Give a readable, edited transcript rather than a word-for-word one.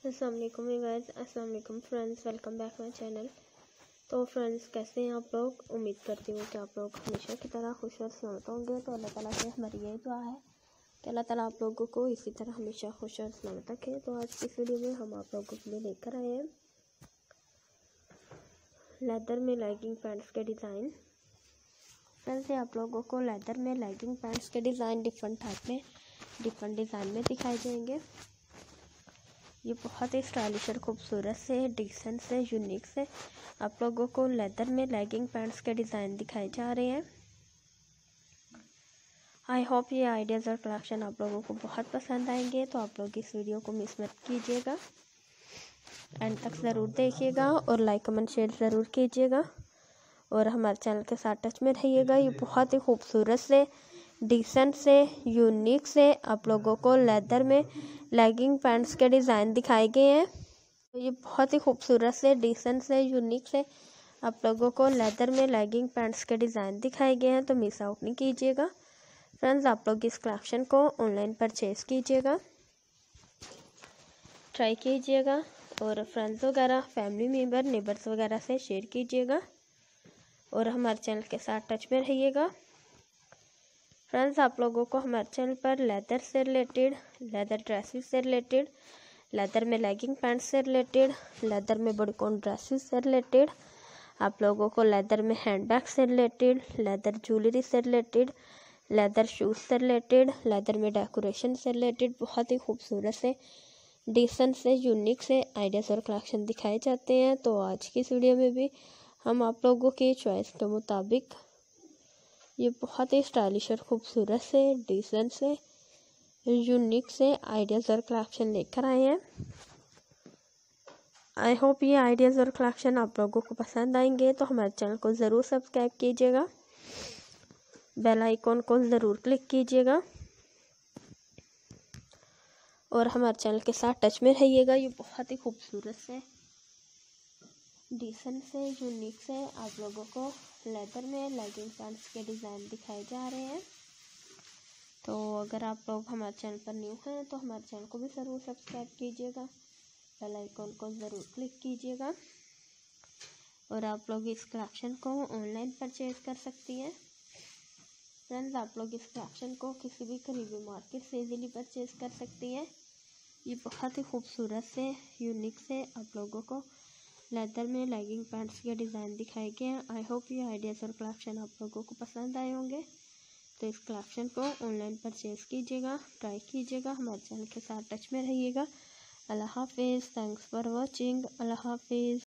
अस्सलाम वालेकुम गाइस, अस्सलाम वालेकुम friends, welcome back my channel. तो फ्रेंड्स, कैसे हैं आप लोग? उम्मीद करती हूँ कि आप लोग हमेशा की तरह खुश और सलामत होंगे। तो अल्लाह ताला से हमारी यही दुआ है कि अल्लाह ताला आप लोगों को इसी तरह हमेशा खुश और सलामत रखे। तो आज की इस वीडियो में हम आप लोगों के लिए लेकर आए हैं लेदर में लेगिंग पैंट्स के डिज़ाइन। फ्रेंड्स, आप लोगों को लेदर में लेगिंग पैंट्स के डिज़ाइन डिफरेंट टाइप में, डिफरेंट डिज़ाइन में दिखाए जाएंगे। ये बहुत ही स्टाइलिश और खूबसूरत से, डिसेंट से, यूनिक से आप लोगों को लेदर में लेगिंग पैंट्स के डिज़ाइन दिखाए जा रहे हैं। आई होप ये आइडियाज़ और कलेक्शन आप लोगों को बहुत पसंद आएंगे। तो आप लोग इस वीडियो को मिस मत कीजिएगा, एंड तक ज़रूर देखिएगा और लाइक कमेंट शेयर ज़रूर कीजिएगा और हमारे चैनल के साथ टच में रहिएगा। ये बहुत ही खूबसूरत से, डिसेंट से, यूनिक से आप लोगों को लेदर में लेगिंग पैंट्स के डिज़ाइन दिखाए गए हैं। तो ये बहुत ही खूबसूरत से, डिसेंट से, यूनिक से आप लोगों को लेदर में लेगिंग पैंट्स के डिज़ाइन दिखाए गए हैं। तो मिस आउट नहीं कीजिएगा फ्रेंड्स, आप लोग इस कलेक्शन को ऑनलाइन परचेज़ कीजिएगा, ट्राई कीजिएगा और फ्रेंड्स वगैरह, फैमिली मेम्बर, नेबर्स वगैरह से शेयर कीजिएगा और हमारे चैनल के साथ टच में रहिएगा। फ्रेंड्स, आप लोगों को हमारे चैनल पर लेदर से रिलेटेड, लेदर ड्रेसेस से रिलेटेड, लेदर में लेगिंग पैंट्स से रिलेटेड, लेदर में बॉडीकॉन ड्रेसेस से रिलेटेड, आप लोगों को लेदर में हैंडबैग से रिलेटेड, लेदर ज्वेलरी से रिलेटेड, लेदर शूज़ से रिलेटेड, लेदर में डेकोरेशन से रिलेटेड बहुत ही खूबसूरत से, डिसेंट से, यूनिक से आइडियाज़ और कलेक्शन दिखाए जाते हैं। तो आज की इस वीडियो में भी हम आप लोगों की चॉइस के मुताबिक ये बहुत ही स्टाइलिश और खूबसूरत से, डिसेंट से, यूनिक से आइडियाज़ और कलेक्शन लेकर आए हैं। आई होप ये आइडियाज़ और कलेक्शन आप लोगों को पसंद आएंगे। तो हमारे चैनल को ज़रूर सब्सक्राइब कीजिएगा, बेल आइकॉन को ज़रूर क्लिक कीजिएगा और हमारे चैनल के साथ टच में रहिएगा। ये बहुत ही खूबसूरत से, डिसेंट से, यूनिक से आप लोगों को लेदर में लेगिंग पैंट्स के डिज़ाइन दिखाए जा रहे हैं। तो अगर आप लोग हमारे चैनल पर न्यू हैं तो हमारे चैनल को भी ज़रूर सब्सक्राइब कीजिएगा, बेल आइकॉन को ज़रूर क्लिक कीजिएगा और आप लोग इस कलेक्शन को ऑनलाइन परचेज़ कर सकती हैं। फ्रेंड्स, आप लोग इस कलेक्शन को किसी भी करीबी मार्केट से इजीली परचेज़ कर सकती हैं। ये बहुत ही खूबसूरत से, यूनिक से आप लोगों को लेदर में लेगिंग पैंट्स के डिज़ाइन दिखाए गए हैं। आई होप ये आइडियाज़ और कलेक्शन आप लोगों को पसंद आए होंगे। तो इस कलेक्शन को ऑनलाइन परचेज़ कीजिएगा, ट्राई कीजिएगा, हमारे चैनल के साथ टच में रहिएगा। अल्लाह हाफिज़, थैंक्स फॉर वॉचिंग। अल्लाह हाफिज़।